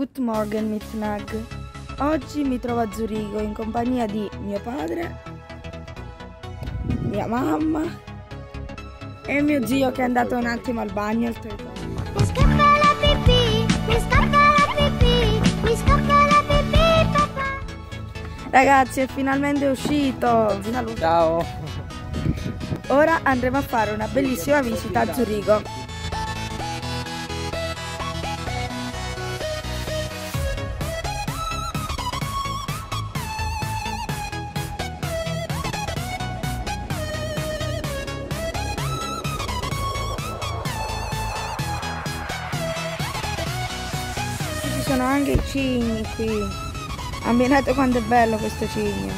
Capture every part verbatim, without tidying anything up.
Good morning, Mitnag. Oggi mi trovo a Zurigo in compagnia di mio padre, mia mamma e mio zio che è andato un attimo al bagno. Il Mi scappa la pipì, mi scappa la pipì, mi scappa la pipì, papà. Ragazzi, è finalmente uscito. Saluto. Ciao. Ora andremo a fare una bellissima visita a Zurigo. Ci sono anche i cigni qui. Ammirate quanto è bello questo cigno.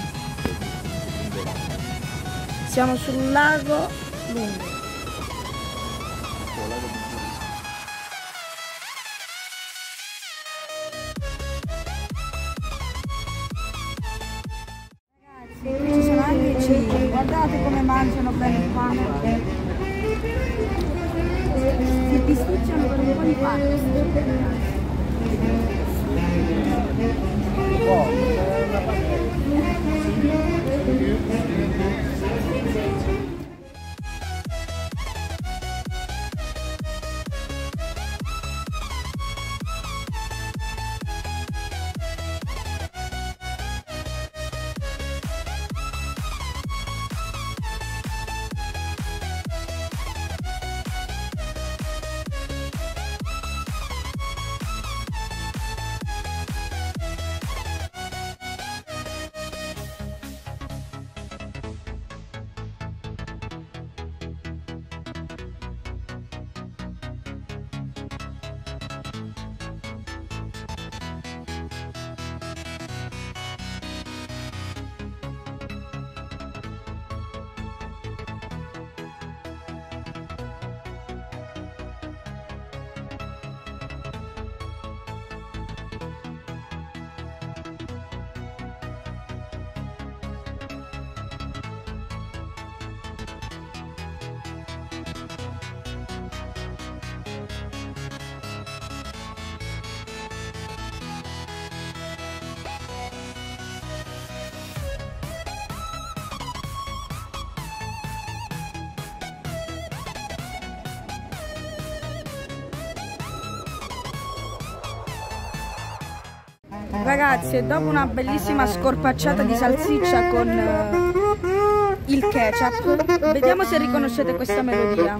Siamo sul lago Lungo. Ragazzi, qui ci sono anche i cigni. Guardate come mangiano bene il pane. Si bisticciano per un po' di pane. Ragazzi, dopo una bellissima scorpacciata di salsiccia con uh, il ketchup, vediamo se riconoscete questa melodia.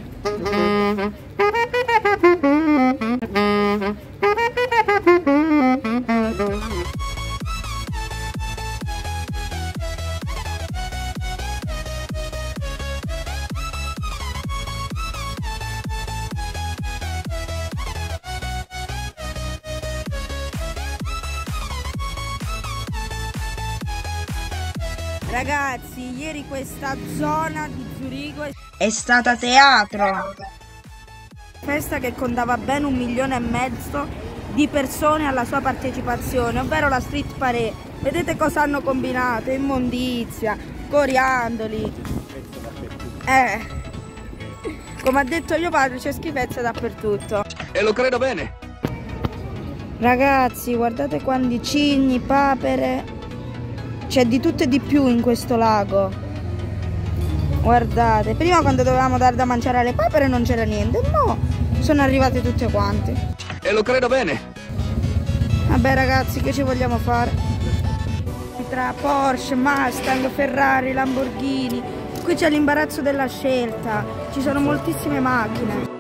Ragazzi, ieri questa zona di Zurigo è stata teatro. Festa che contava ben un milione e mezzo di persone alla sua partecipazione, ovvero la street parade. Vedete cosa hanno combinato? Immondizia, coriandoli. Eh, come ha detto mio padre, c'è schifezza dappertutto. E lo credo bene. Ragazzi, guardate quanti cigni, papere. C'è di tutto e di più in questo lago. Guardate, prima quando dovevamo dare da mangiare alle papere non c'era niente. No, sono arrivate tutte quante. E lo credo bene. Vabbè ragazzi, che ci vogliamo fare? Tra Porsche, Mustang, Ferrari, Lamborghini. Qui c'è l'imbarazzo della scelta. Ci sono moltissime macchine.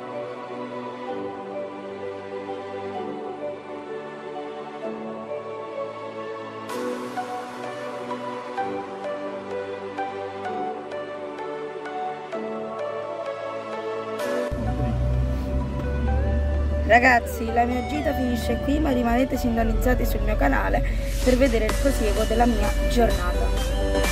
Ragazzi, la mia gita finisce qui, ma rimanete sintonizzati sul mio canale per vedere il prosieguo della mia giornata.